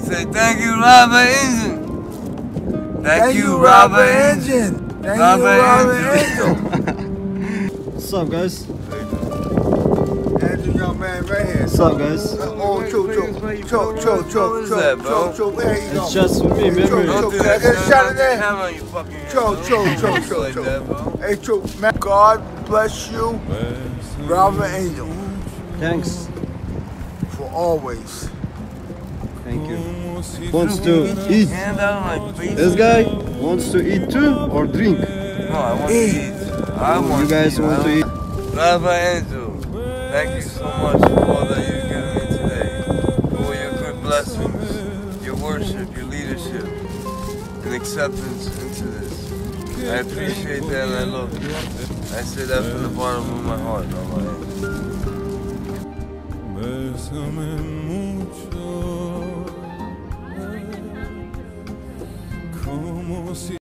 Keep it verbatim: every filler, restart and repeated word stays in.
Say thank you, Robert Engine. Thank, Thank you, you, Robert Robert Engine. Engine. Thank Robert you, Robert Angel. Angel. What's up, guys? Andrew, young man, right here. What's up, guys? Oh, Cho, Cho, Cho, Cho, Cho, Cho, Cho, Cho, where you It's going? just with me, Cho, remember? Cho, Don't do can I that, get a son. shot of Don't that? camera on your fucking head, Cho, bro. Cho, Cho, Don't Cho, like Cho. that, bro. Hey, Cho, man, God bless you, Robert Angel, Thanks. for always. Thank you. Wants to eat. Hand out like beef. This guy wants to eat too or drink. No, I want to eat. I want You guys to eat. want to eat. Robert Angel, thank you so much for all that you've given me today. For your good blessings, your worship, your leadership, and acceptance into this. I appreciate that and I love you. I say that from the bottom of my heart, Robert Angel. Bésame mucho, como si